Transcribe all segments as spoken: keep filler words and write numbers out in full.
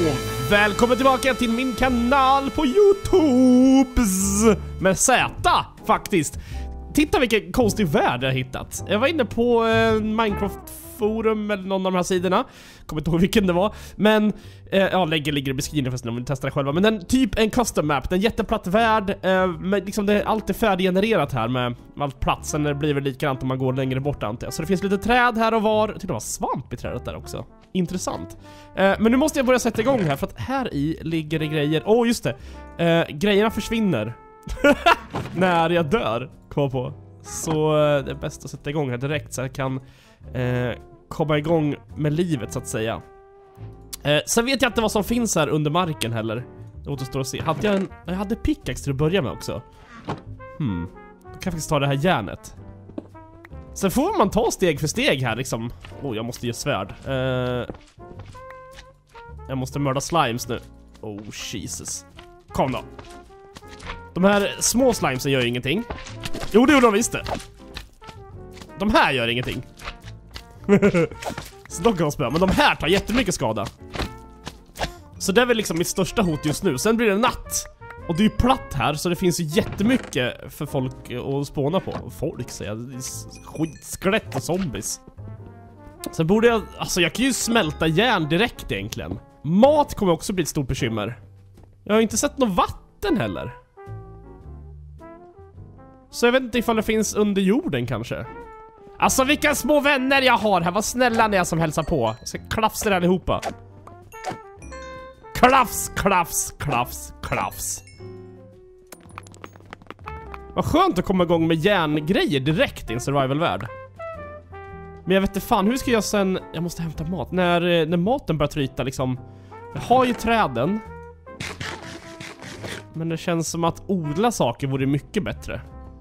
och välkommen tillbaka till min kanal på YouTube med Z faktiskt. Titta vilken konstig värld jag har hittat. Jag var inne på eh, Minecraft-forum eller någon av de här sidorna. Kommer inte ihåg vilken det var. Men, eh, ja, lägger ligger i beskrivningen förresten om vi testar det själva. Men den typ en custom map, en jätteplatt värld. Eh, med liksom det är alltid färdiggenererat här med allt platsen. Det blir väl likadant om man går längre bort antar jag. Så det finns lite träd här och var. Till och med var svamp i trädet där också. Intressant. Eh, men nu måste jag börja sätta igång här för att här i ligger det grejer. Åh, oh, just det. Eh, grejerna försvinner. När jag dör, kom på. Så det är bäst att sätta igång här direkt så jag kan eh, komma igång med livet så att säga. eh, Sen vet jag inte vad som finns här under marken heller. Det återstår att se. Hade jag en, jag hade pickaxe till att börja med också. Hmm, då kan jag faktiskt ta det här järnet. Sen får man ta steg för steg här liksom. Oh, jag måste ge svärd. eh, Jag måste mörda slimes nu. Oh, Jesus. Kom då. De här små slimesen gör ju ingenting. Jo, det gjorde de visst det. De här gör ingenting. Så de kan spöa. Men de här tar jättemycket skada. Så det är väl liksom mitt största hot just nu. Sen blir det natt. Och det är ju platt här. Så det finns ju jättemycket för folk att spåna på. Folk säger jag. Skitskelett och zombies. Sen borde jag... Alltså jag kan ju smälta järn direkt egentligen. Mat kommer också bli ett stort bekymmer. Jag har inte sett något vatten heller. Så jag vet inte ifall det finns under jorden kanske. Alltså vilka små vänner jag har här. Vad snälla ni är som hälsar på. Jag ska klafsa det allihopa. Klafs, klafs, klafs, klafs. Vad skönt att komma igång med järngrejer direkt i en survival-värld. Men jag vet inte fan, hur ska jag sen... Jag måste hämta mat. När, när maten börjar tryta liksom. Jag har ju träden. Men det känns som att odla saker vore mycket bättre.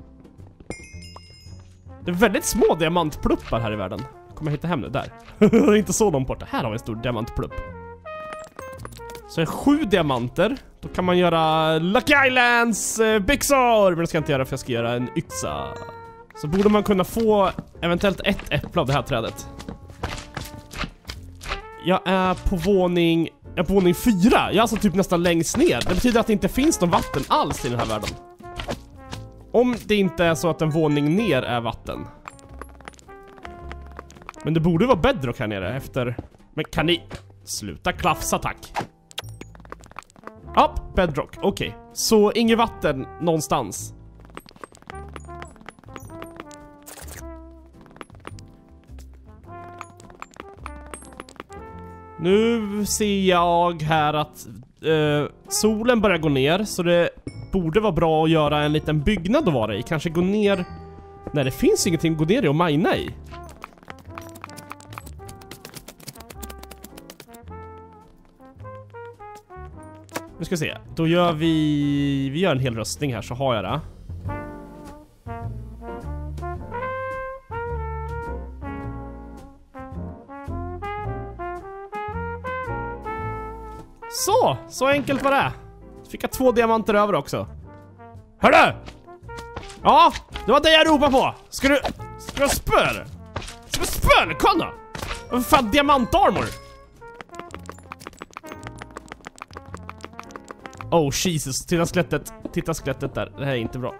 Det är väldigt små diamantpluppar här i världen. Kommer jag hitta hem nu? Där. Det är inte så långt borta. Här har vi en stor diamantplupp. Så är sju diamanter. Då kan man göra Lucky Islands eh, byxor. Men det ska jag inte göra för jag ska göra en yxa. Så borde man kunna få eventuellt ett äpple av det här trädet. Jag är på våning... Jag är på våning fyra. Jag är alltså typ nästan längst ner. Det betyder att det inte finns någon vatten alls i den här världen. Om det inte är så att en våning ner är vatten. Men det borde vara bedrock här nere efter... Men kan ni... Sluta klafsa, tack. Ja, bedrock, okej. Okay. Så inget vatten någonstans. Nu ser jag här att eh, solen börjar gå ner. Så det borde vara bra att göra en liten byggnad att vara i. Kanske gå ner... Nej, det finns ingenting att gå ner i och mina i. Nu ska vi se. Då gör vi... Vi gör en hel röstning här så har jag det. Så, så enkelt var det. Fick jag två diamanter över också. Hörru! Ja, det var det jag ropade på. Ska du... Ska du spöra? Ska du spöra? Kom då! Vad fan, diamantarmor? Oh, Jesus. Titta skelettet. Titta skelettet där. Det här är inte bra.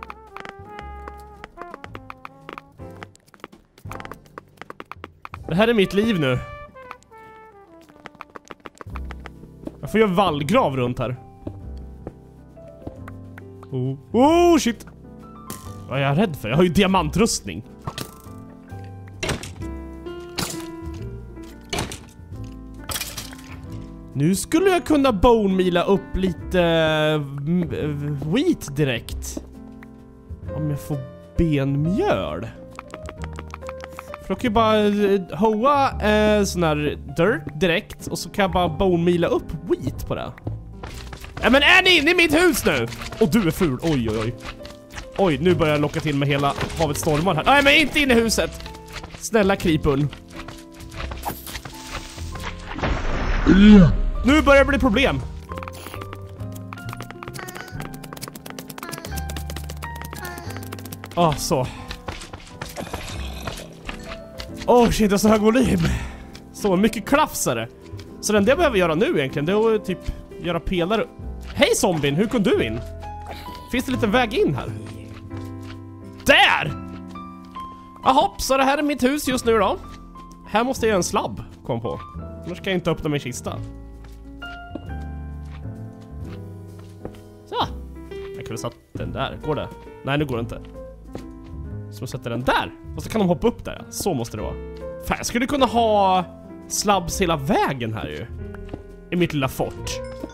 Det här är mitt liv nu. Jag får göra vallgrav runt här. Oh, oh shit. Vad är jag rädd för? Jag har ju diamantrustning. Nu skulle jag kunna bone mila upp lite uh, wheat direkt. Om jag får benmjöl. För då kan jag bara uh, hoa uh, sån här dirt direkt. Och så kan jag bara bone mila upp wheat på det. Ja, men är ni inne i mitt hus nu? Och du är ful, oj oj oj. Oj, nu börjar jag locka till med hela havet stormar här. Nej, men inte inne i huset. Snälla creepern. Mm. Nu börjar det bli problem. Ah, så. Åh, oh, shit, det är så hög volym. Så mycket klafsare. Så det enda jag behöver göra nu egentligen, det är att typ göra pelare. Hej zombien, hur kom du in? Finns det lite väg in här? Där! Jaha, så det här är mitt hus just nu då. Här måste jag göra en slabb, kom på. Annars ska jag inte öppna min kista. Så. Jag kunde satt den där, går det? Nej, nu går det inte. Så jag sätter den där. Och så kan de hoppa upp där, så måste det vara. Fan, jag skulle kunna ha slabbs hela vägen här ju. I mitt lilla fort.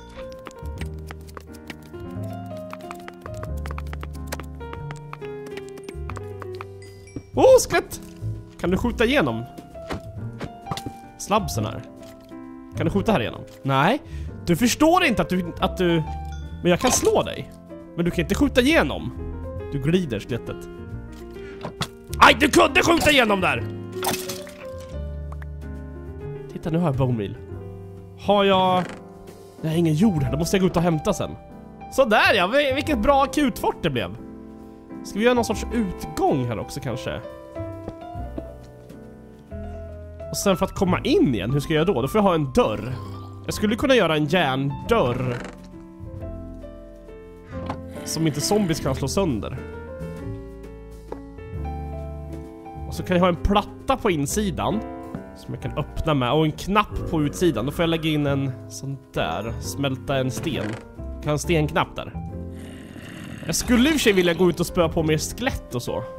Åh, oh, skelett! Kan du skjuta igenom slabbsen här? Kan du skjuta här igenom? Nej, du förstår inte att du, att du... Men jag kan slå dig. Men du kan inte skjuta igenom. Du glider, skelettet. Aj, du kunde skjuta igenom där! Titta, nu har jag bone meal. Har jag... Det är ingen jord här, då måste jag gå ut och hämta sen. Så där ja, vilket bra akutfort det blev. Ska vi göra någon sorts utgång här också kanske? Och sen för att komma in igen, hur ska jag göra då? Då får jag ha en dörr. Jag skulle kunna göra en järndörr som inte zombies kan slå sönder. Och så kan jag ha en platta på insidan som jag kan öppna med, och en knapp på utsidan. Då får jag lägga in en sån där, smälta en sten. Kan ha en stenknapp där. Jag skulle i och för sig vilja gå ut och spöa på mer skelett och så.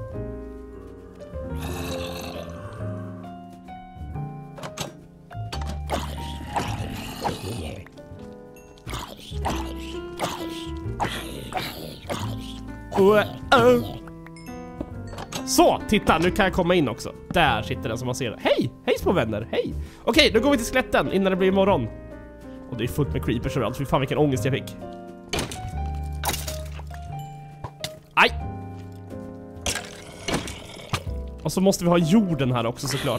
Uh, uh. Så, titta, nu kan jag komma in också. Där sitter den som man ser. Hej, hej små vänner, hej. Okej, nu går vi till skeletten innan det blir morgon. Och det är fullt med creepers överallt. Fy fan vilken ångest jag fick. Aj! Och så måste vi ha jorden här också såklart.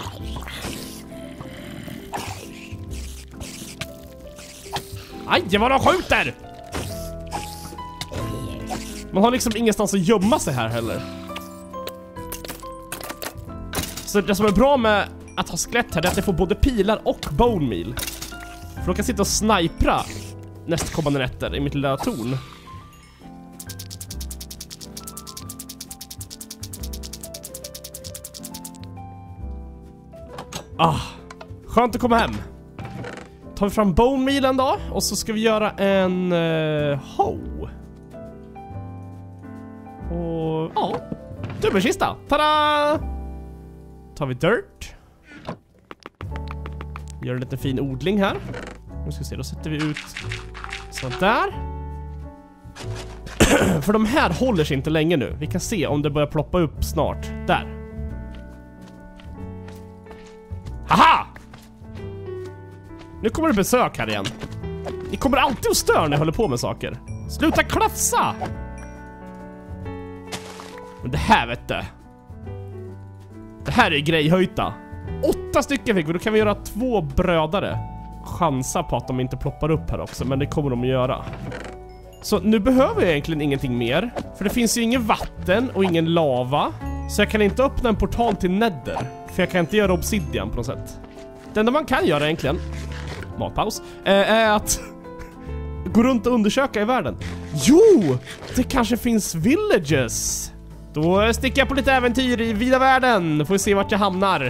Aj, vad de skjuter! Man har liksom ingenstans att gömma sig här heller. Så det som är bra med att ha skelett här är att jag får både pilar och bone meal. För då kan jag sitta och snipra nästkommande nätter i mitt lilla torn. Ah, skönt att komma hem. Tar vi fram bone mealen då. Och så ska vi göra en uh, hoe. Och ja, dubbelkista. Tada! Tar vi dirt. Gör en liten fin odling här. Nu ska vi se, då sätter vi ut så där. För de här håller sig inte länge nu. Vi kan se om det börjar ploppa upp snart. Där. Haha! Nu kommer det besök här igen. Ni kommer alltid att störa när jag håller på med saker. Sluta klafsa! Men det här vet du. Det här är grejhöjta. Åtta stycken fick vi, då kan vi göra två brödare. Chansa på att de inte ploppar upp här också, men det kommer de att göra. Så nu behöver jag egentligen ingenting mer. För det finns ju ingen vatten och ingen lava. Så jag kan inte öppna en portal till Nether. För jag kan inte göra obsidian på något sätt. Det enda man kan göra egentligen, matpaus, är att gå runt och undersöka i världen. Jo, det kanske finns villages. Då sticker jag på lite äventyr i vida världen. Får vi se vart jag hamnar.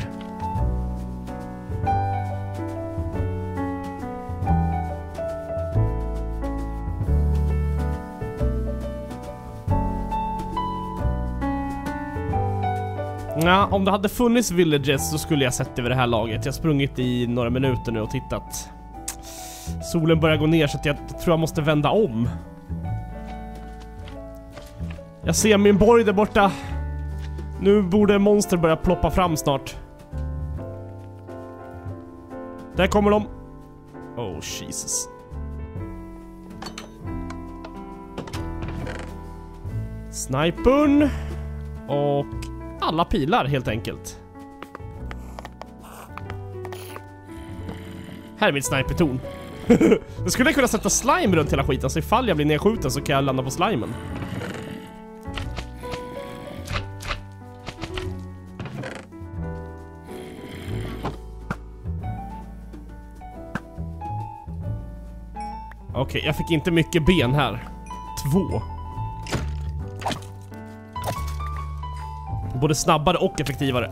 Ja, om det hade funnits villages så skulle jag sett det vid det här laget. Jag har sprungit i några minuter nu och tittat. Solen börjar gå ner så att jag tror jag måste vända om. Jag ser min borg där borta. Nu borde monster börja ploppa fram snart. Där kommer de. Oh, Jesus. Snipern. Och alla pilar helt enkelt. Här är mitt snipertorn. Jag skulle kunna sätta slime runt hela skiten, så ifall jag blir nedskjuten så kan jag landa på slimen. Okej, okay, jag fick inte mycket ben här. Två. Både snabbare och effektivare.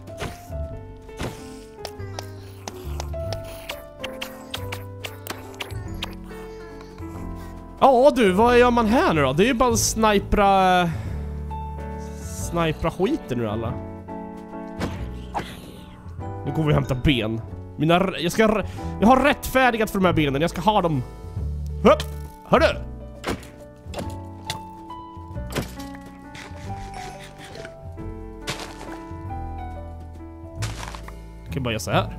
Ja du, vad gör man här nu då? Det är ju bara snipra... Snipra skiten nu alla. Nu går vi och hämtar ben. Mina... Jag ska... Jag har rättfärdigat för de här benen. Jag ska ha dem. Hopp! Hör du? Jag kan bara göra så här.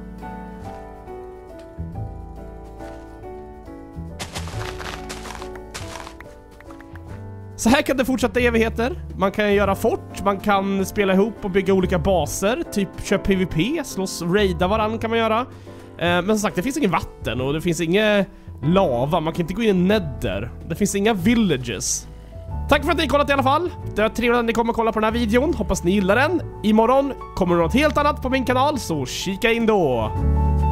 Så här kan det fortsätta evigheter. Man kan göra fort, man kan spela ihop och bygga olika baser. Typ köra PvP, slåss, raida varann kan man göra. Men som sagt, det finns ingen vatten och det finns inga lava. Man kan inte gå in i nether. Det finns inga villages. Tack för att ni kollat i alla fall. Det var trevligt att ni kommer kolla på den här videon. Hoppas ni gillar den. Imorgon kommer det något helt annat på min kanal, så kika in då.